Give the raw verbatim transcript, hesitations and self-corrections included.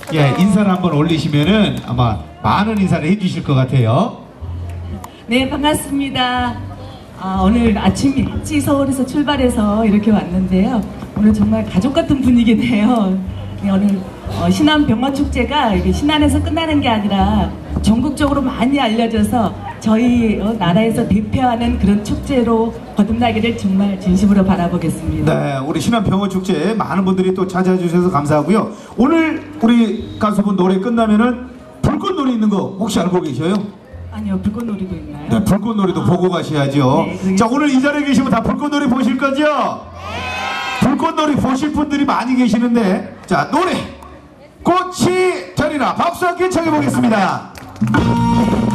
예, 인사를 한번 올리시면은 아마 많은 인사를 해주실 것 같아요. 네, 반갑습니다. 아, 오늘 아침 일찍 서울에서 출발해서 이렇게 왔는데요. 오늘 정말 가족 같은 분위기네요. 네, 오늘 어, 신안 병어축제가 이게 신안에서 끝나는 게 아니라 전국적으로 많이 알려져서 저희 어, 나라에서 대표하는 그런 축제로 거듭나기를 정말 진심으로 바라보겠습니다. 네, 우리 신안 병어축제 많은 분들이 또 찾아와 주셔서 감사하고요. 오늘 우리 가수분 노래 끝나면은 불꽃놀이 있는 거 혹시 알고 계셔요? 아니요, 불꽃놀이도 있나요? 네, 불꽃놀이도 아. 보고 가셔야죠. 네, 자, 오늘 이 자리에 계시면 다 불꽃놀이 보실 거죠? 네. 불꽃놀이 보실 분들이 많이 계시는데, 자, 노래 꽃이 저리라 박수 함께 청해 보겠습니다.